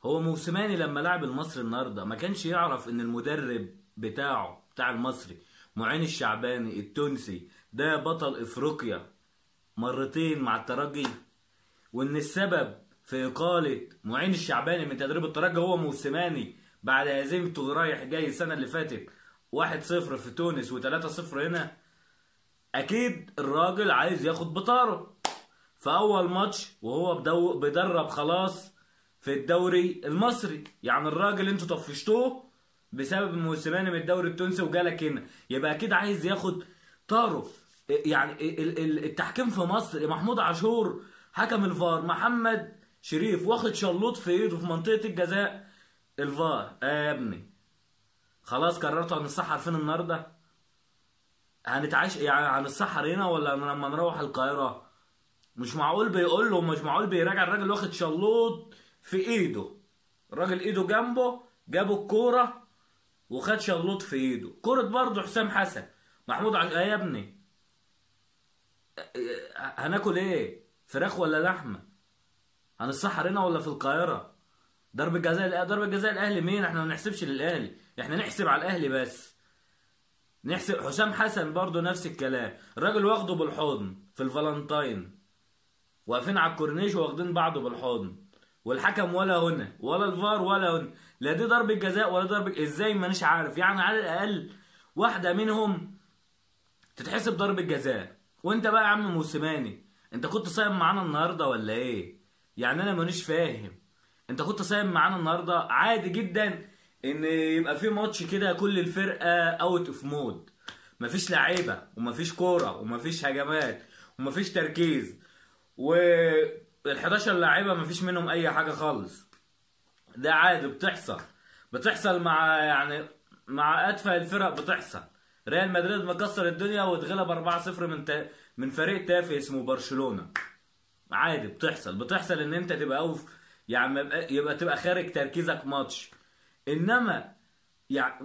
هو موسيماني لما لعب المصري النهارده ما كانش يعرف ان المدرب بتاع المصري معين الشعباني التونسي ده بطل افريقيا مرتين مع الترجي، وان السبب في اقالة معين الشعباني من تدريب الترجي هو موسيماني بعد هزيمته رايح جاي السنة اللي فاتت 1-0 في تونس و3-0 هنا. اكيد الراجل عايز ياخد بطاره في اول ماتش وهو بيدرب خلاص في الدوري المصري. يعني الراجل انتوا طفشتوه بسبب موسيماني من الدوري التونسي وجالك هنا، يبقى اكيد عايز ياخد طاره. يعني التحكيم في مصر، محمود عاشور حكم الفار، محمد شريف واخد شلوط في ايده في منطقة الجزاء. الفار يا ابني خلاص قررتوا هنتسحر فين النهارده؟ هنتعاش يعني هنتسحر هنا ولا لما نروح القاهرة؟ مش معقول بيقول له، مش معقول بيراجع الراجل واخد شلوط في ايده، الراجل ايده جنبه جابوا الكورة وخد شلوط في ايده. كورة برضه حسام حسن محمود يا ابني هناكل ايه؟ فراخ ولا لحمة؟ هنتسحر هنا ولا في القاهرة؟ ضرب الجزاء الاهلي مين؟ احنا ما نحسبش للاهلي، احنا نحسب على الاهلي بس. نحسب حسام حسن برضه نفس الكلام، الراجل واخده بالحضن في الفالنتاين، واقفين على الكورنيش واخدين بعضه بالحضن، والحكم ولا هنا ولا الفار ولا هنا، لا دي ضربة جزاء ولا ازاي مانيش عارف. يعني على الاقل واحدة منهم تتحسب ضربة جزاء. وانت بقى يا عم موسيماني انت كنت صايم معانا النهارده ولا ايه؟ يعني انا مانيش فاهم، انت كنت صايم معانا النهارده؟ عادي جدا ان يبقى في ماتش كده كل الفرقه اوت اوف مود، مفيش لعيبه ومفيش كوره ومفيش هجمات ومفيش تركيز، وال11 لعيبه مفيش منهم اي حاجه خالص. ده عادي بتحصل مع يعني مع اتفه الفرق بتحصل. ريال مدريد مكسر الدنيا واتغلب 4-0 من فريق تافه اسمه برشلونه. عادي بتحصل ان انت تبقى يعني يبقى تبقى خارج تركيزك ماتش. انما يعني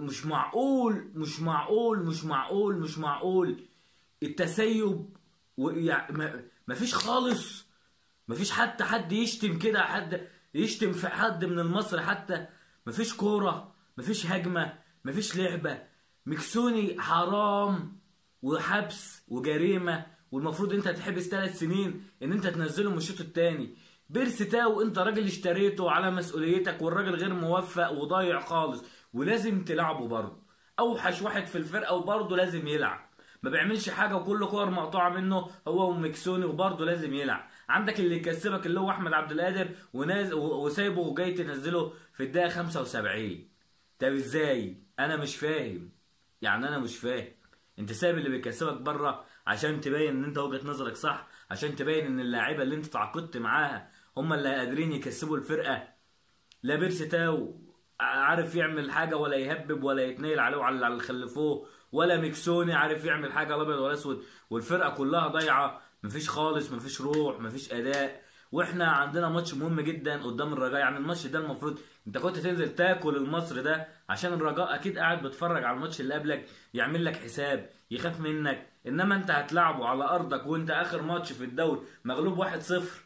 مش معقول التسيب يعني مفيش خالص. مفيش حتى حد يشتم كده، حد يشتم في حد من المصري حتى. مفيش كورة، مفيش هجمة، مفيش لعبة. مكسوني حرام وحبس وجريمة، والمفروض انت تحبس 3 سنين ان انت تنزله من الشوط الثاني. بيرسي تاو انت راجل اشتريته على مسؤوليتك، والراجل غير موفق وضايع خالص ولازم تلعبه برضه. اوحش واحد في الفرقه وبرضه لازم يلعب، ما بيعملش حاجه وكل كور مقطوعه منه هو ومكسوني وبرضه لازم يلعب. عندك اللي يكسبك اللي هو احمد عبد القادر وسايبه وجاي تنزله في الدقيقه 75. طب ازاي؟ انا مش فاهم، يعني انا مش فاهم. انت سايب اللي بيكسبك بره عشان تبين ان انت وجهة نظرك صح، عشان تبين ان اللاعيبه اللي انت تعاقدت معاها هم اللي قادرين يكسبوا الفرقه. لا بيرسي تاو عارف يعمل حاجه ولا يهبب ولا يتنيل عليه وعلى اللي خلفوه، ولا مكسوني عارف يعمل حاجه لا ابيض ولا اسود، والفرقه كلها ضايعه. مفيش خالص، مفيش روح، مفيش اداء. واحنا عندنا ماتش مهم جدا قدام الرجاء. يعني الماتش ده المفروض انت كنت تنزل تاكل المصري ده، عشان الرجاء اكيد قاعد بيتفرج على الماتش اللي قبلك يعمل لك حساب يخاف منك. انما انت هتلعبه على ارضك وانت اخر ماتش في الدوري مغلوب 1-0.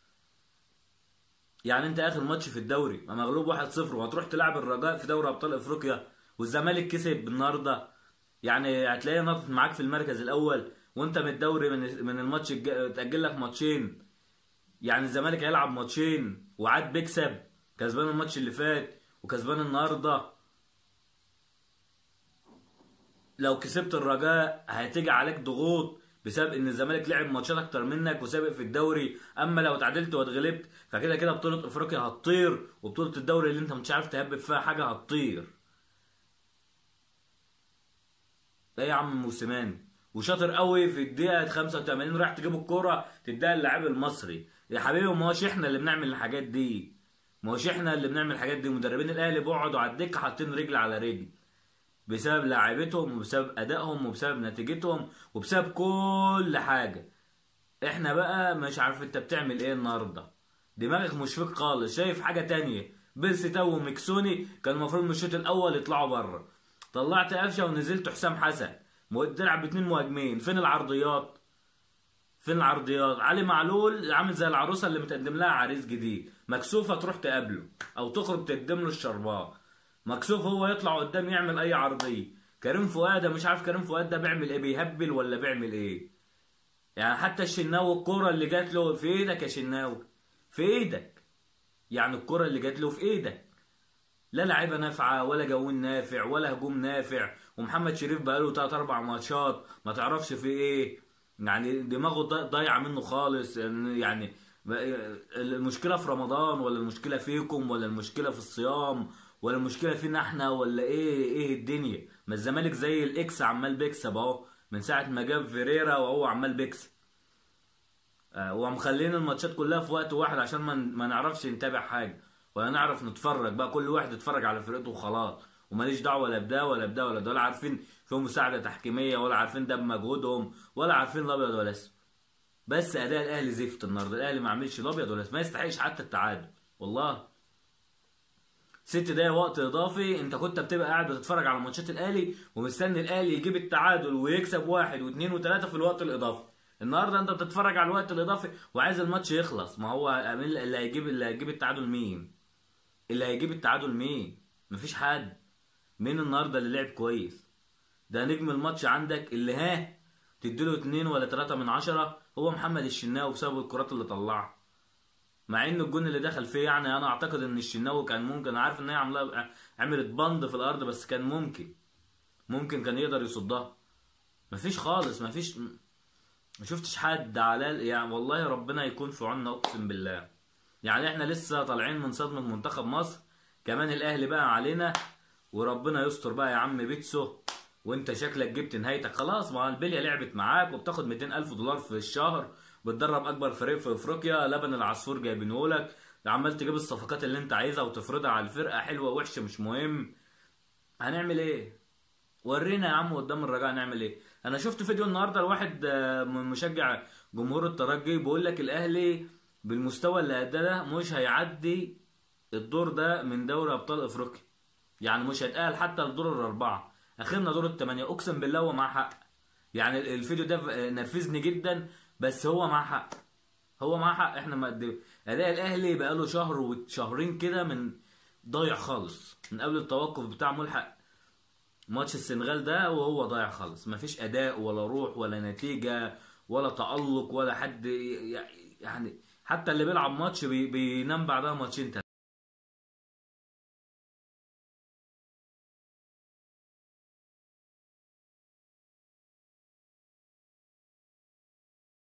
يعني انت اخر ماتش في الدوري مغلوب 1-0 وهتروح تلعب الرجاء في دوري ابطال افريقيا والزمالك كسب النهارده. يعني هتلاقيه نطت معاك في المركز الاول وانت من الدوري من الماتش تاجل لك ماتشين. يعني الزمالك هيلعب ماتشين وعاد بيكسب، كسبان الماتش اللي فات وكسبان النهارده. لو كسبت الرجاء هتيجي عليك ضغوط بسبب ان الزمالك لعب ماتشات اكتر منك وسابق في الدوري. اما لو اتعادلت واتغلبت فكده كده بطولة افريقيا هتطير، وبطولة الدوري اللي انت مش عارف تهبب فيها حاجة هتطير. ده يا عم موسيماني وشاطر قوي في الدقيقة 85 رايح تجيب الكورة تديها للاعب المصري. يا حبيبي ما هوش احنا اللي بنعمل الحاجات دي، مدربين الاهلي بيقعدوا على الدكة حاطين رجل على رجل بسبب لاعيبتهم وبسبب ادائهم وبسبب نتيجتهم وبسبب كل حاجه. احنا بقى مش عارف انت بتعمل ايه النهارده، دماغك مش فيك خالص، شايف حاجه تانية. بيرسي تاو ومكسوني كان المفروض من الشوط الاول يطلعوا بره، طلعت قفشه ونزلت حسام حسن تلعب ب2 مهاجمين. فين العرضيات؟ فين العرضيات؟ علي معلول عامل زي العروسه اللي متقدم لها عريس جديد، مكسوفه تروح تقابله او تخرج تقدم له الشربات، مكسوف هو يطلع قدام يعمل اي عرضيه. كريم فؤاد مش عارف كريم فؤاد ده بيعمل ايه، بيهبل ولا بيعمل ايه؟ يعني حتى الشناوي الكوره اللي جات له في ايدك يا شناوي، في ايدك، يعني الكوره اللي جات له في ايدك. لا لعيبه نافعه ولا جوون نافع ولا هجوم نافع، ومحمد شريف بقاله 3 4 ماتشات ما تعرفش في ايه، يعني دماغه ضايعه منه خالص. يعني المشكله في رمضان ولا المشكله فيكم ولا المشكله في الصيام ولا المشكله فينا احنا ولا ايه الدنيا؟ ما الزمالك زي الاكس عمال بيكسب اهو من ساعه ما جاب فيريرا وهو عمال بيكسب. ومخلين الماتشات كلها في وقت واحد عشان ما نعرفش نتابع حاجه ولا نعرف نتفرج بقى، كل واحد يتفرج على فرقته وخلاص، وماليش دعوه ولا بده ولا بده ولا ده، ولا عارفين فيهم مساعده تحكيميه ولا عارفين ده بمجهودهم ولا عارفين الابيض ولا اسود. بس اداء الاهلي زفت النهارده، الاهلي ما عملش الابيض ولا اسود، ما يستحقش حتى التعادل والله. 6 دقايق وقت اضافي، انت كنت بتبقى قاعد بتتفرج على ماتشات الاهلي ومستني الاهلي يجيب التعادل ويكسب 1 و2 و3 في الوقت الاضافي. النهارده انت بتتفرج على الوقت الاضافي وعايز الماتش يخلص. ما هو اللي هيجيب التعادل مين؟ اللي هيجيب التعادل مين؟ مفيش حد. مين النهارده اللي لعب كويس؟ ده نجم الماتش عندك اللي تديله 2 ولا 3 من 10 هو محمد الشناوي بسبب الكرات اللي طلعها. مع ان الجون اللي دخل فيه، يعني انا اعتقد ان الشناوي كان ممكن، عارف ان هي عملت بند في الارض، بس كان ممكن كان يقدر يصدها. مفيش خالص، ما شفتش حد على يعني والله ربنا يكون في عوننا اقسم بالله. يعني احنا لسه طالعين من صدمة منتخب مصر، كمان الاهلي بقى علينا، وربنا يستر بقى يا عم بيتسو. وانت شكلك جبت نهايتك خلاص، ما البليه لعبت معاك وبتاخد 200,000 دولار في الشهر، بتدرب اكبر فريق في افريقيا، لبن العصفور جايبينهولك، عمال تجيب الصفقات اللي انت عايزها وتفرضها على الفرقه، حلوه وحشه مش مهم. هنعمل ايه؟ ورينا يا عم قدام الرجاء نعمل ايه. انا شفت فيديو النهارده لواحد من مشجع جمهور الترجي بيقول لك الاهلي بالمستوى اللي اداه ده مش هيعدي الدور ده من دوري ابطال افريقيا، يعني مش هيتأهل حتى لدور الاربعه، اخرنا دور الثمانيه. اقسم بالله هو معاه حق، يعني الفيديو ده نرفزني جدا، بس هو معاه حق، هو معاه حق. احنا ما اداء الاهلي بقاله شهر وشهرين كده من ضايع خالص، من قبل التوقف بتاع ملحق ماتش السنغال ده وهو ضايع خالص، مفيش اداء ولا روح ولا نتيجه ولا تألق ولا حد، يعني حتى اللي بيلعب ماتش بينام بعدها ماتشين 3.